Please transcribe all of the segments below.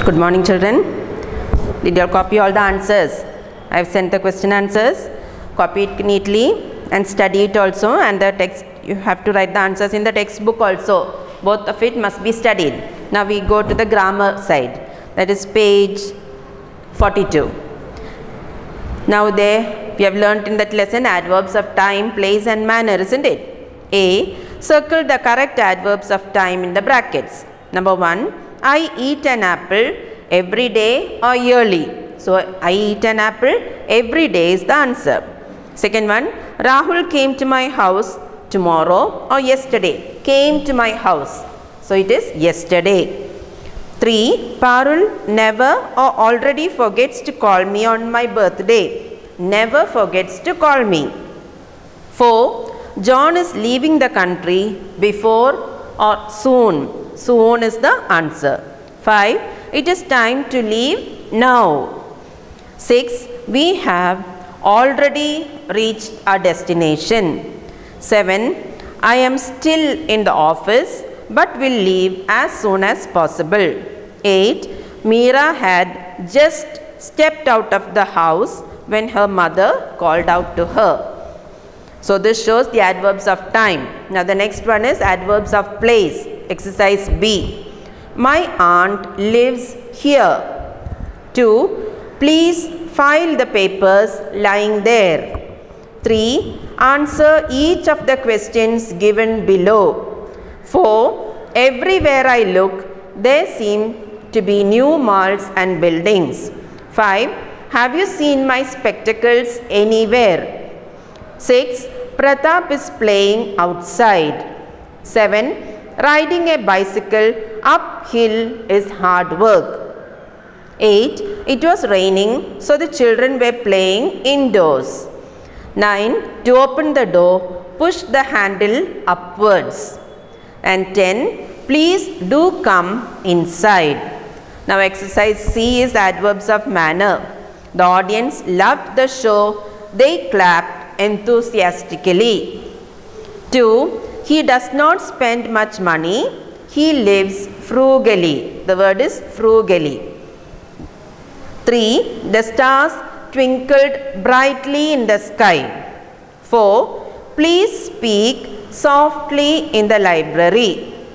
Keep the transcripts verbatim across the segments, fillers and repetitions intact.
Good morning, children. Did you all copy all the answers? I have sent the question answers. Copy it neatly and study it also, and the text you have to write the answers in the textbook also. Both of it must be studied. Now we go to the grammar side. That is page forty-two. Now there we have learnt in that lesson adverbs of time, place and manner, isn't it? A. Circle the correct adverbs of time in the brackets. Number one. I eat an apple every day or yearly. So I eat an apple every day is the answer. Second one. Rahul came to my house tomorrow or yesterday. Came to my house. So it is yesterday. Three. Parul never or already forgets to call me on my birthday. Never forgets to call me. Four. John is leaving the country before or soon. Soon is the answer. Five. It is time to leave now. Six. We have already reached our destination. Seven. I am still in the office but will leave as soon as possible. Eight. Meera had just stepped out of the house when her mother called out to her. So this shows the adverbs of time. Now the next one is adverbs of place. Exercise B. My aunt lives here. Two. Please file the papers lying there. Three. Answer each of the questions given below. Four. Everywhere I look, there seem to be new malls and buildings. Five. Have you seen my spectacles anywhere? Six. Pratap is playing outside. Seven. Riding a bicycle uphill is hard work. Eight. It was raining, so the children were playing indoors. Nine. To open the door, push the handle upwards. And ten. Please do come inside. Now exercise C is adverbs of manner. The audience loved the show. They clapped enthusiastically. Two. He does not spend much money. He lives frugally. The word is frugally. Three. The stars twinkled brightly in the sky. Four. Please speak softly in the library.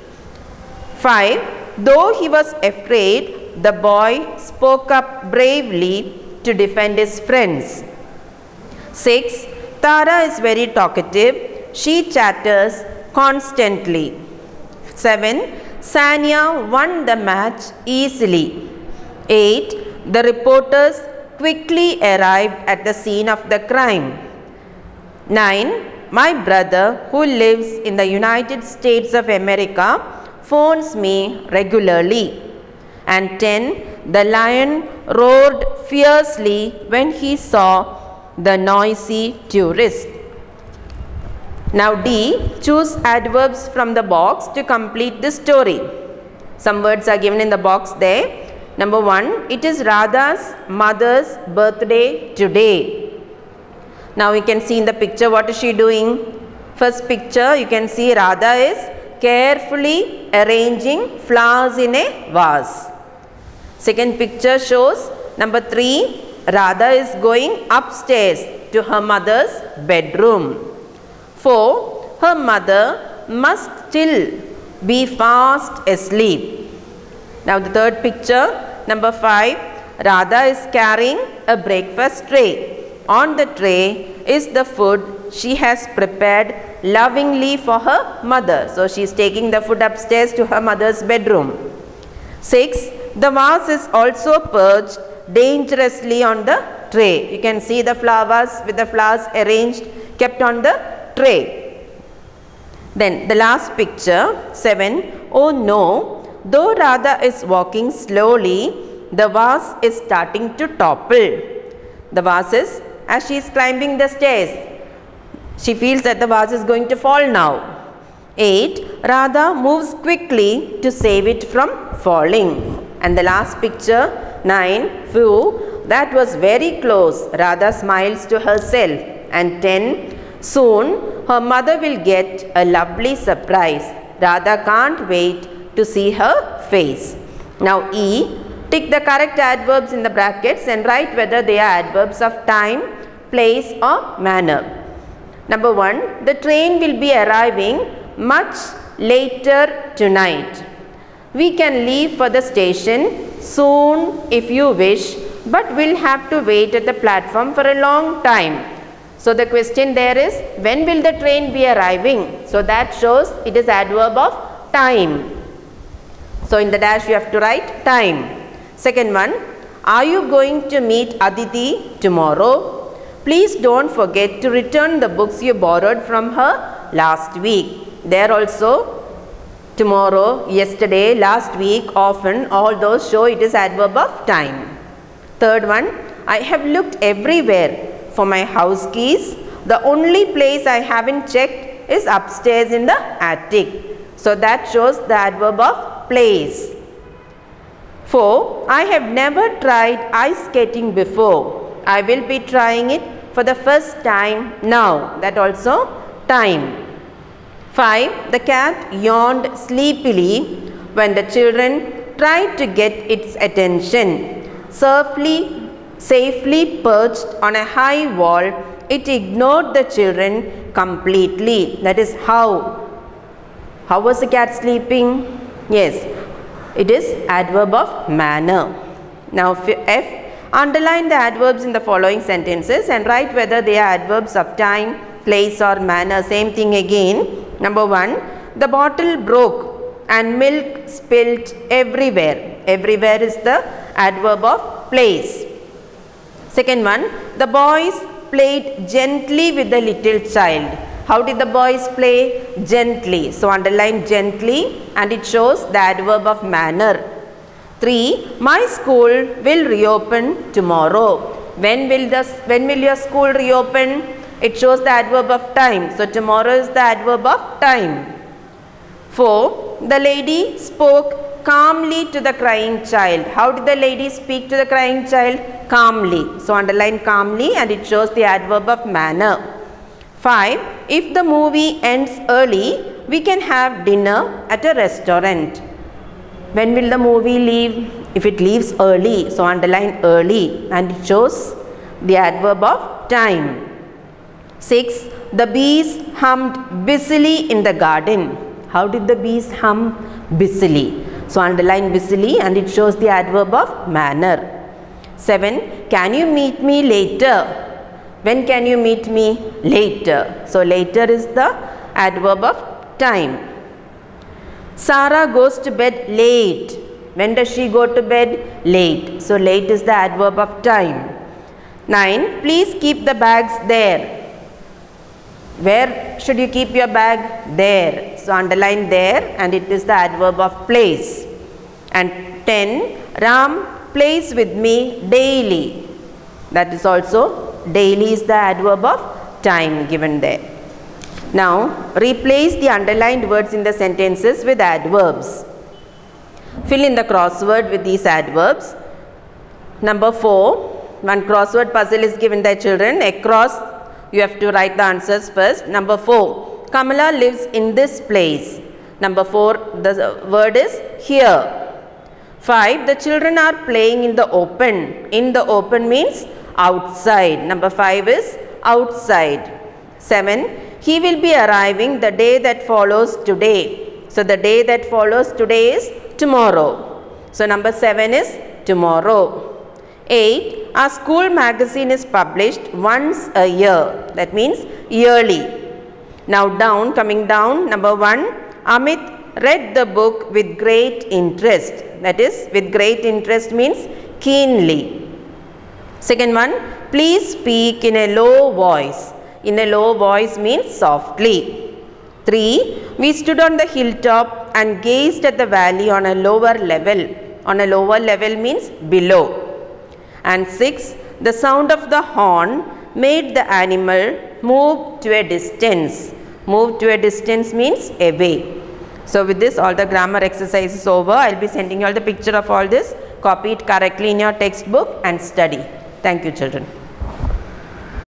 Five. Though he was afraid, the boy spoke up bravely to defend his friends. Six. Tara is very talkative. She chatters constantly. Seven. Sanya won the match easily. Eight. The reporters quickly arrived at the scene of the crime. Nine. My brother, who lives in the United States of America, phones me regularly. And ten. The lion roared fiercely when he saw the noisy tourist. Now D. Choose adverbs from the box to complete the story. Some words are given in the box there. Number one. It is Radha's mother's birthday today. Now you can see in the picture what is she doing. First picture you can see Radha is carefully arranging flowers in a vase. Second picture shows number three. Radha is going upstairs to her mother's bedroom. Four. Her mother must still be fast asleep. Now the third picture, number five. Radha is carrying a breakfast tray. On the tray is the food she has prepared lovingly for her mother. So she is taking the food upstairs to her mother's bedroom. Six. The vase is also perched dangerously on the tray. You can see the flowers with the flowers arranged, kept on the tray. Then the last picture, seven. Oh no, though Radha is walking slowly, the vase is starting to topple. The vase is, as she is climbing the stairs, she feels that the vase is going to fall now. Eight. Radha moves quickly to save it from falling. And the last picture, nine. Phew, that was very close. Radha smiles to herself. And ten. Soon her mother will get a lovely surprise. Radha can't wait to see her face. Now E. Tick the correct adverbs in the brackets and write whether they are adverbs of time, place or manner. Number one, the train will be arriving much later tonight. We can leave for the station soon if you wish, but we'll have to wait at the platform for a long time. So the question there is, when will the train be arriving? So that shows it is adverb of time. So in the dash you have to write time. Second one, are you going to meet Aditi tomorrow? Please don't forget to return the books you borrowed from her last week. There also, tomorrow, yesterday, last week, often, all those show it is adverb of time. Third one, I have looked everywhere for my house keys. The only place I haven't checked is upstairs in the attic. So that shows the adverb of place. Four, I have never tried ice skating before. I will be trying it for the first time now. That also time. Five, the cat yawned sleepily when the children tried to get its attention. Safely, safely perched on a high wall, it ignored the children completely. That is how. How was the cat sleeping? Yes, it is adverb of manner. Now F, underline the adverbs in the following sentences and write whether they are adverbs of time, place or manner. Same thing again. Number one, the bottle broke and milk spilt everywhere. Everywhere is the adverb of place. Second one, the boys played gently with the little child. How did the boys play? Gently. So underline gently and it shows the adverb of manner. Three, my school will reopen tomorrow. When will, the, when will your school reopen? It shows the adverb of time. So tomorrow is the adverb of time. Four, the lady spoke calmly to the crying child. How did the lady speak to the crying child? Calmly. So underline calmly and it shows the adverb of manner. Five, if the movie ends early, we can have dinner at a restaurant. When will the movie leave? If it leaves early, so underline early and it shows the adverb of time. Six, the bees hummed busily in the garden. How did the bees hum? Busily. So underline busily and it shows the adverb of manner. Seven, can you meet me later? When can you meet me? Later. So later is the adverb of time. Sarah goes to bed late. When does she go to bed? Late. So late is the adverb of time. Nine, please keep the bags there. Where should you keep your bag? There. So underline there and it is the adverb of place. And ten, Ram plays with me daily. That is also daily is the adverb of time given there. Now replace the underlined words in the sentences with adverbs. Fill in the crossword with these adverbs. Number four, one crossword puzzle is given by children. Across you have to write the answers first. Number four, Kamala lives in this place. Number four, the word is here. Five, the children are playing in the open. In the open means outside. Number five is outside. Seven, he will be arriving the day that follows today. So the day that follows today is tomorrow. So number seven is tomorrow. Eight, our school magazine is published once a year. That means yearly. Now down, coming down, number one, Amit read the book with great interest. That is, with great interest means keenly. Second one, please speak in a low voice. In a low voice means softly. Three, we stood on the hilltop and gazed at the valley on a lower level. On a lower level means below. And six, the sound of the horn made the animal move to a distance. Move to a distance means away. So with this, all the grammar exercise is over. I will be sending you all the picture of all this. Copy it correctly in your textbook and study. Thank you, children.